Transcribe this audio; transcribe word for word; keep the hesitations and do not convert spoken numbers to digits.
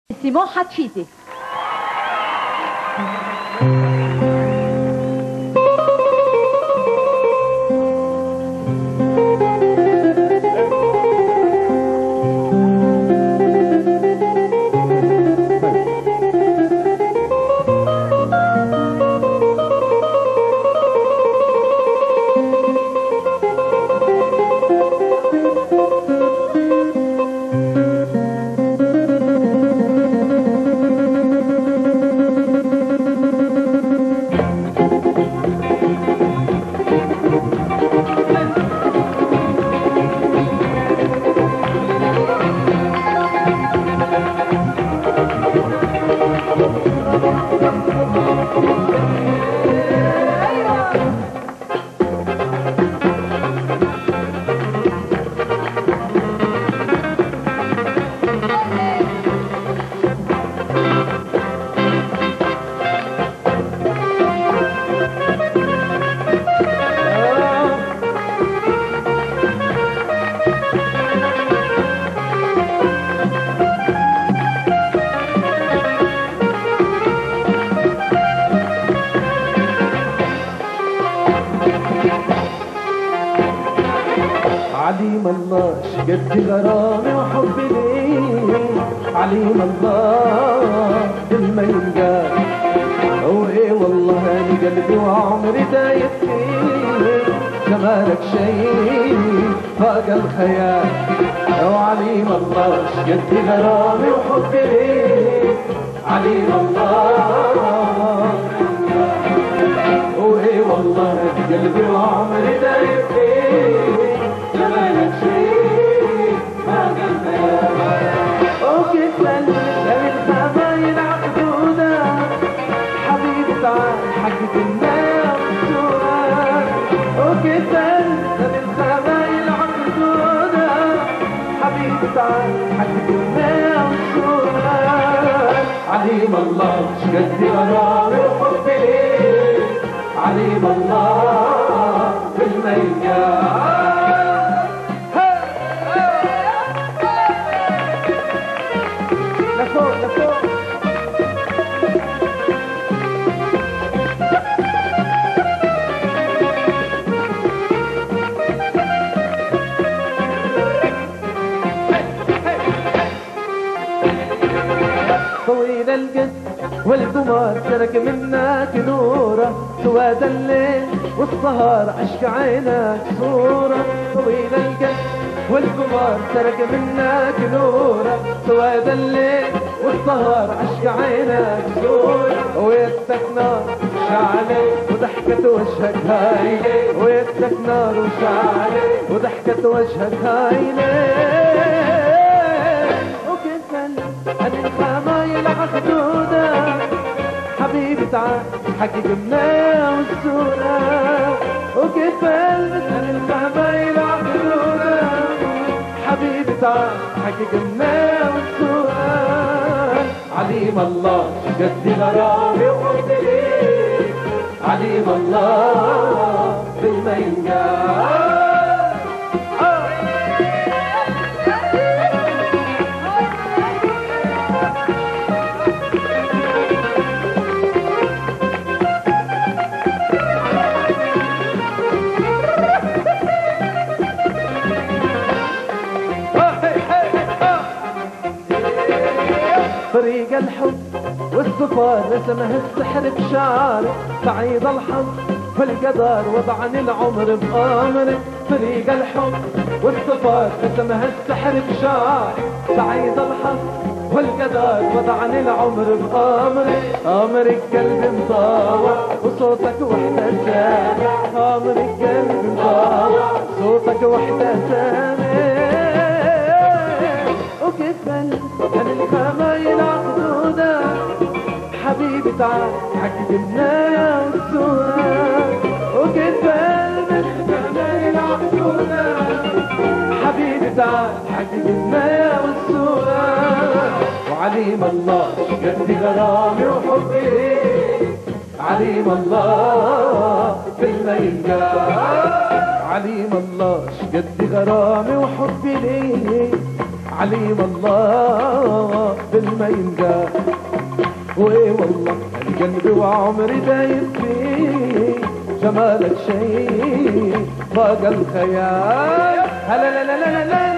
Simon Hatchiti. عليم الله شقد غرامي وحبي ليه، عليم الله بالما ينقال. وايه والله انا قلبي وعمري دايب فيه، جمالك شيء فاق الخيال. وعليم الله شقد غرامي وحبي ليه، عليم الله. وايه والله انا قلبي وعمري دايب فيه، جمالك شيء فاق الخيال. وكيف نلقى الخمايل عقدونا، حبيبي تعال حقك الناس والسؤال. وكيف نلقى الخمايل عقدونا، حبيبي تعال حقك الناس والسؤال. عليم الله شقد غرامي وحبي ليه، عليم الله بالميال. لفوق لفوق طويل القد والقمر ترك منك نوره، سواد الليل والسهر عشق عينك صوره. طويل القد والقمر ترك منك نوره، سواد الليل والسهر عشق عينك صوره. ويدك نار وشعلي وضحكة وجهك هايلة، ويدك نار وشعلي وضحكة وجهك هايلة. أنا الخمايل عخدودة، حبيبي تعال حقق منا والصورة. وكيف ألبس أنا الخمايل عخدودة، حبيبي تعال حقق منا والصورة. عليم الله شقد غرامي وحبي ليك، عليم الله بالما ينقال. طريق الحب والسفر رسمه السحر بشعرك، سعيد الحظ والقدر وضعني العمر بأمرك. طريق الحب والسفر رسمه السحر بشعرك، سعيد الحظ والقدر وضعني العمر بأمرك. أمرك قلبي مطاوع وصوتك وحدة سامع، أمرك قلبي مطاوع وصوتك وحدة سامع. وكيف أنا الخمايل عقدودة، حبيبي تعال حقق لنا والسؤال. وكيف أنا الخمايل عقدودة، حبيبي تعال حقق لنا والسؤال. وعليم الله شقد غرامي وحبي ليك، عليم الله بالما ينقال. عليم الله شقد غرامي وحبي ليك، عليم الله بالمينزة. واي والله القلب وعمري دايب فيه، جمالك شيء فاق الخيال. هلا لا لا لا لا